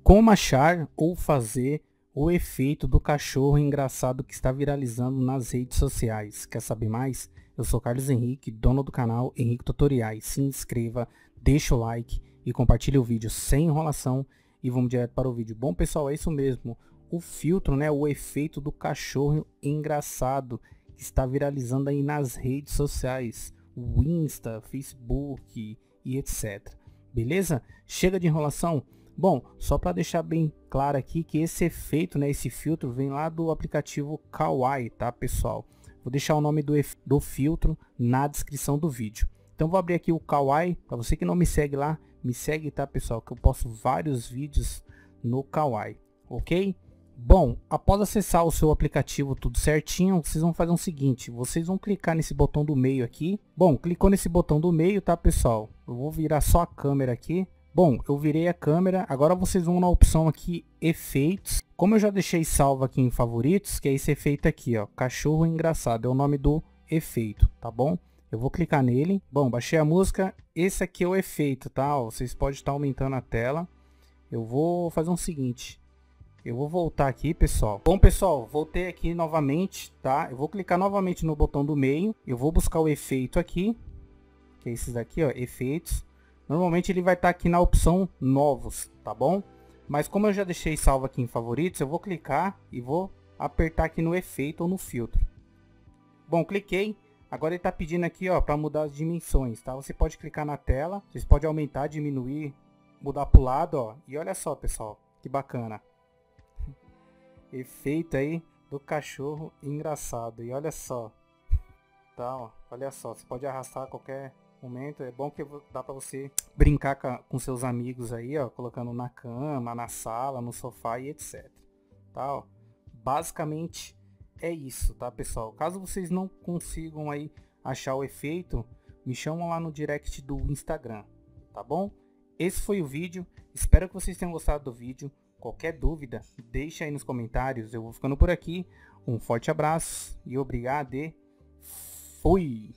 Como achar ou fazer o efeito do cachorro engraçado que está viralizando nas redes sociais? Quer saber mais? Eu sou Carlos Henrique, dono do canal Henrique Tutoriais. Se inscreva, deixa o like e compartilhe o vídeo sem enrolação e vamos direto para o vídeo. Bom pessoal, é isso mesmo. O filtro, né, o efeito do cachorro engraçado que está viralizando aí nas redes sociais, o Insta, Facebook e etc. Beleza? Chega de enrolação. Bom, só para deixar bem claro aqui que esse efeito, né, esse filtro vem lá do aplicativo Kawaii, tá pessoal? Vou deixar o nome do filtro na descrição do vídeo. Então vou abrir aqui o Kawaii, para você que não me segue lá, me segue, tá pessoal? Que eu posto vários vídeos no Kawaii, ok? Bom, após acessar o seu aplicativo tudo certinho, vocês vão fazer o seguinte, vocês vão clicar nesse botão do meio aqui. Bom, clicou nesse botão do meio, tá pessoal? Eu vou virar só a câmera aqui. Bom, eu virei a câmera, agora vocês vão na opção aqui, efeitos. Como eu já deixei salvo aqui em favoritos, que é esse efeito aqui, ó, cachorro engraçado, é o nome do efeito, tá bom? Eu vou clicar nele. Bom, baixei a música, esse aqui é o efeito, tá? Ó, vocês podem estar aumentando a tela. Eu vou fazer o seguinte, eu vou voltar aqui, pessoal. Bom, pessoal, voltei aqui novamente, tá? Eu vou clicar novamente no botão do meio, eu vou buscar o efeito aqui, que é esse daqui, ó, efeitos. Normalmente ele vai estar aqui na opção novos, tá bom? Mas como eu já deixei salvo aqui em favoritos, eu vou clicar e vou apertar aqui no efeito ou no filtro. Bom, cliquei. Agora ele está pedindo aqui, ó, para mudar as dimensões, tá? Você pode clicar na tela, vocês podem aumentar, diminuir, mudar para o lado, ó. E olha só, pessoal, que bacana. Efeito aí do cachorro engraçado. E olha só, tá? Ó, olha só, você pode arrastar a qualquer momento. É bom que dá para você brincar com seus amigos aí, ó, colocando na cama, na sala, no sofá e etc. Tá, ó. Basicamente é isso, tá pessoal? Caso vocês não consigam aí achar o efeito, me chamam lá no direct do Instagram, tá bom? Esse foi o vídeo, espero que vocês tenham gostado do vídeo. Qualquer dúvida, deixa aí nos comentários. Eu vou ficando por aqui, um forte abraço e obrigado e fui!